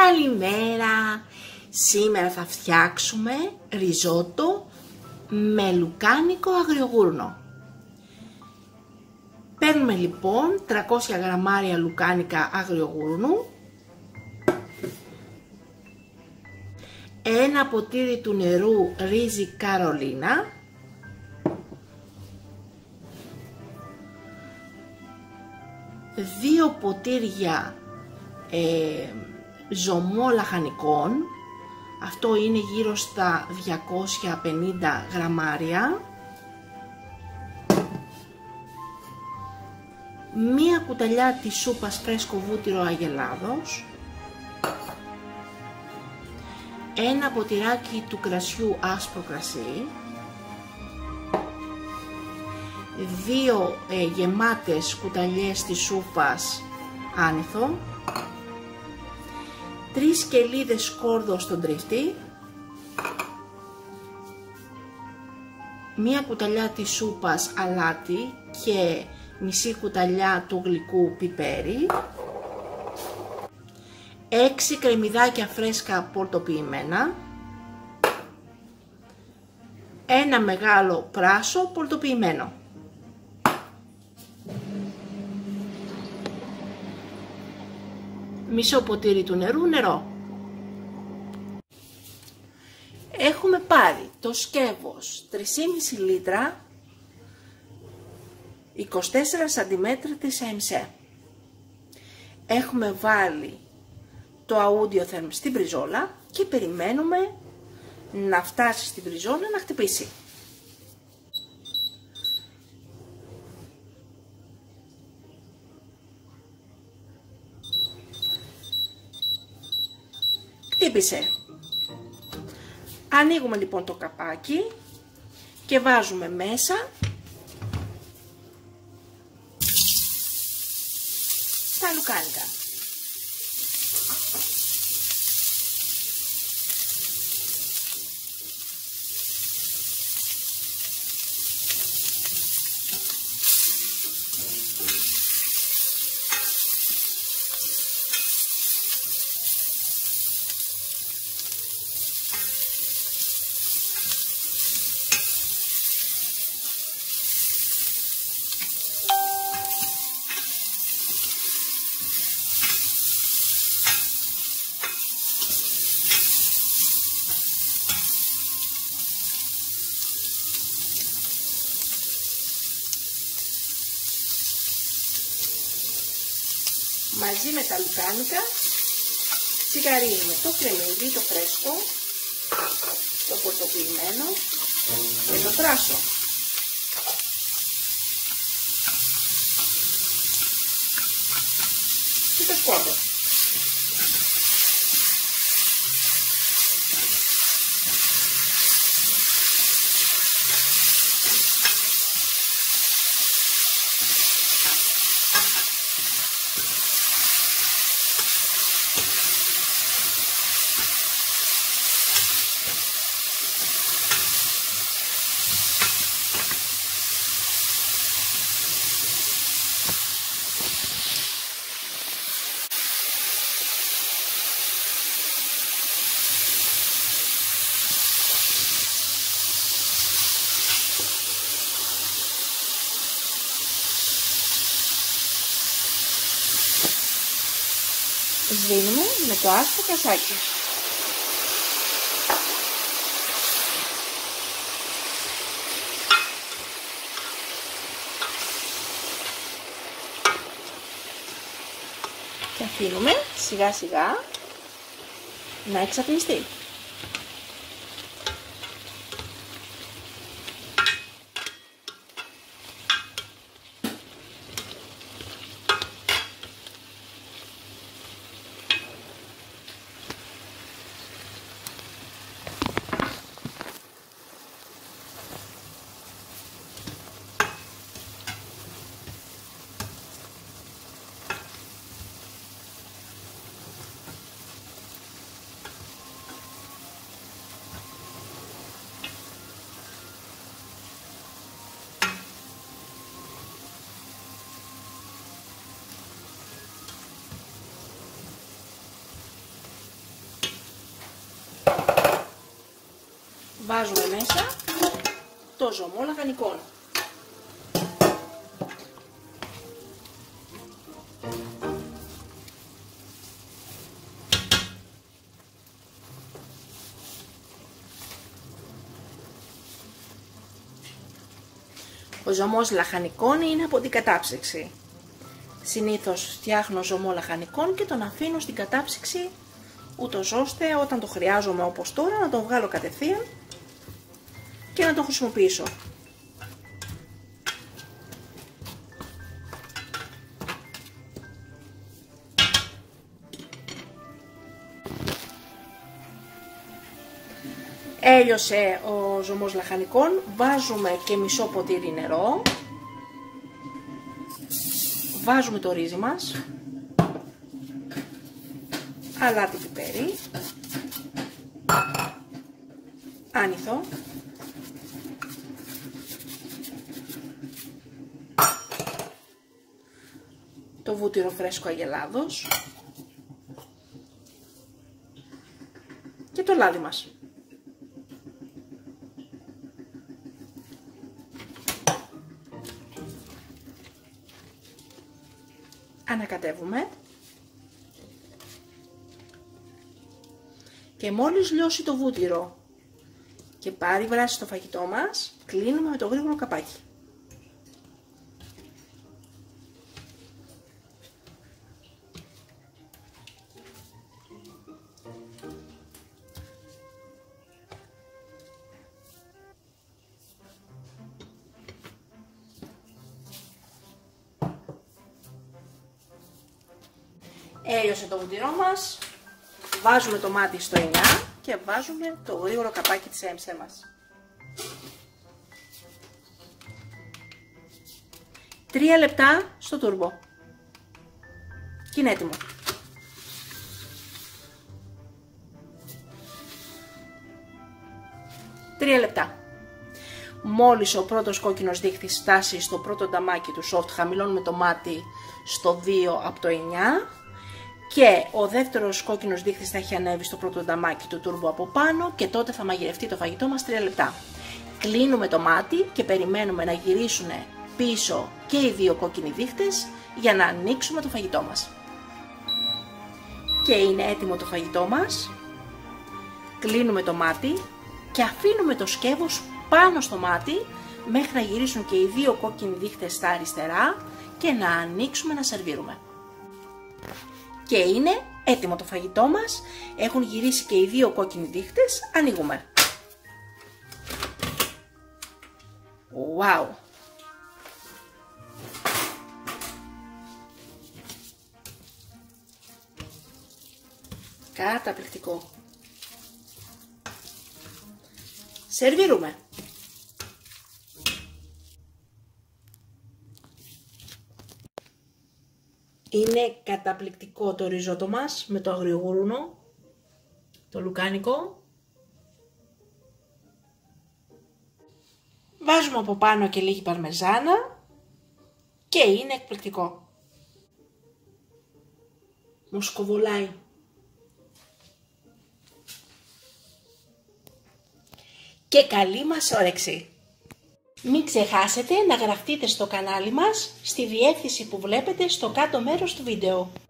Καλημέρα! Σήμερα θα φτιάξουμε ριζότο με λουκάνικο αγριογούρνο. Παίρνουμε λοιπόν 300 γραμμάρια λουκάνικα αγριογούρνου, ένα ποτήρι του νερού ρύζι Καρολίνα, δύο ποτήρια ζωμό λαχανικών, αυτό είναι γύρω στα 250 γραμμάρια, μία κουταλιά της σούπας φρέσκο βούτυρο αγελάδος, ένα ποτηράκι του κρασιού άσπρο κρασί, δύο γεμάτες κουταλιές της σούπας άνηθο, 3 σκελίδες σκόρδο στον τριφτή, μία κουταλιά της σούπας αλάτι και μισή κουταλιά του γλυκού πιπέρι, 6 κρεμμυδάκια φρέσκα πορτοποιημένα, ένα μεγάλο πράσο πορτοποιημένο. Μισό ποτήρι του νερό. Έχουμε πάρει το σκεύος 3,5 λίτρα 24 cm της ΑΕΜΣΕ. Έχουμε βάλει το αούντιοθερμ στην πριζόλα και περιμένουμε να φτάσει στην πριζόλα να χτυπήσει. Χτύπησε. Ανοίγουμε λοιπόν το καπάκι και βάζουμε μέσα τα λουκάνικα. Μαζί με τα λουκάνικα τσιγαρίνουμε το κρεμμύδι, το φρέσκο, το πορτοποιημένο και το πράσο. Και το σκόρδο. Σβήνουμε με το άσπρο κρασάκι. Και αφήνουμε σιγά σιγά να εξατμιστεί. βάζουμε μέσα το ζωμό λαχανικών. Ο ζωμός λαχανικών είναι από την κατάψυξη. Συνήθως φτιάχνω ζωμό λαχανικών και τον αφήνω στην κατάψυξη, ούτως ώστε όταν το χρειάζομαι όπως τώρα να τον βγάλω κατευθείαν και να τον χρησιμοποιήσω. Έλειωσε ο ζωμός λαχανικών, βάζουμε και μισό ποτήρι νερό, βάζουμε το ρύζι μας, αλάτι πιπέρι, άνηθο, το βούτυρο φρέσκο αγελάδος και το λάδι μας. Ανακατεύουμε και μόλις λιώσει το βούτυρο και πάρει βράση στο φαγητό μας, κλείνουμε με το γρήγορο καπάκι. Έλειωσε το βούτυρό μας, βάζουμε το μάτι στο 9 και βάζουμε το γρήγορο καπάκι της έμψε μας. 3 λεπτά στο τούρμπο και είναι έτοιμο. Τρία λεπτά. Μόλις ο πρώτος κόκκινος δείχτης φτάσει στο πρώτο νταμάκι του soft, χαμηλώνουμε το μάτι στο 2 από το 9 και ο δεύτερος κόκκινος δείχτης θα έχει ανέβει στο πρώτο νταμάκι του τούρμπο από πάνω και τότε θα μαγειρευτεί το φαγητό μας 3 λεπτά. Κλείνουμε το μάτι και περιμένουμε να γυρίσουν πίσω και οι δύο κόκκινοι δείχτες για να ανοίξουμε το φαγητό μας. Και είναι έτοιμο το φαγητό μας. Κλείνουμε το μάτι και αφήνουμε το σκεύος πάνω στο μάτι μέχρι να γυρίσουν και οι δύο κόκκινοι δείχτες στα αριστερά και να ανοίξουμε να σερβίρουμε. Και είναι έτοιμο το φαγητό μας, έχουν γυρίσει και οι δύο κόκκινοι δείχτες, ανοίγουμε. Wow! Καταπληκτικό! Σερβίρουμε! Είναι καταπληκτικό το ριζότο μας με το αγριογούρουνο, το λουκάνικο. Βάζουμε από πάνω και λίγη παρμεζάνα και είναι εκπληκτικό. Μου σκοβολάει. Και καλή μας όρεξη! Μην ξεχάσετε να γραφτείτε στο κανάλι μας στη διεύθυνση που βλέπετε στο κάτω μέρος του βίντεο.